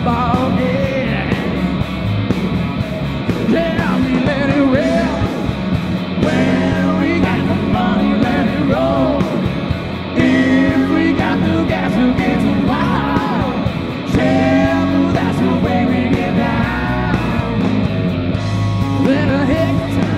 ball game. Yeah, we let it rip. When we got the money, let it roll. If we got the gas, we'll get to wild. Yeah, that's the way we get down. Then a Hicktown.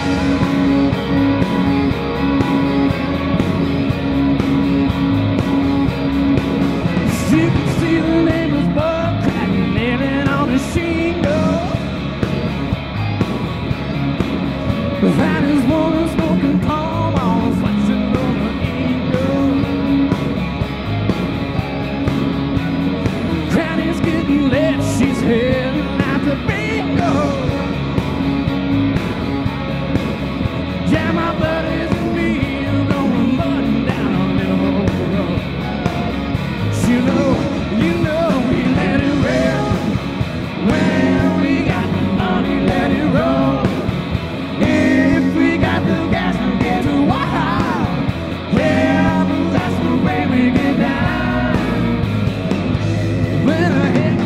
You can see the neighbors butt cracking, living on the shingle. That is woman smoking palm on, flexing on the eagle. Granny's getting lit, she's heading out to bingo. Yeah, my buddies and me are going mudding down a little road. You know, we let it rip. When we got the money, let it roll. If we got the gas, we'll get to wild. Yeah, but that's the way we get down. When I hit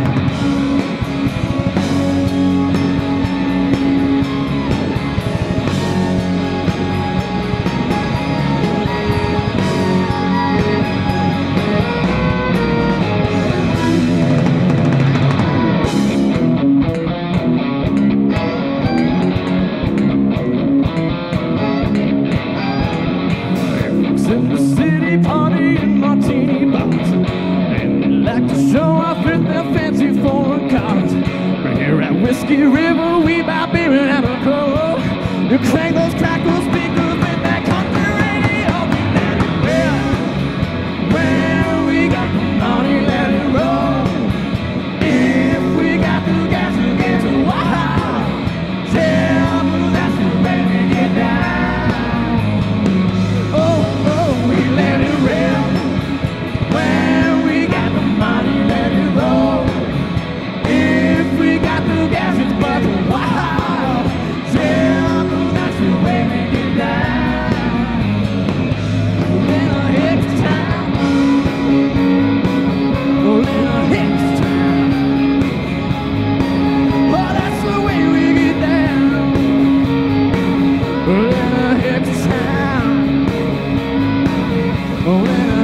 in the city, party in martini bottles, and they like to show off with their fancy foreign cars. Right here at Whiskey River, we buy beer and alcohol. You crank those crackle speakers with that country radio. We let it rip. When we got the money, let it roll. If we got the gas, we'll get to wild. Yeah, but that's the way we get down. Oh, we let it rip. When we got the money, let it roll. If we got the gas, it's but wild. Yeah, but that's the way we get down. Little Hicktown. Little Hicktown. Oh, that's the way we get down. Little Hicktown. Oh,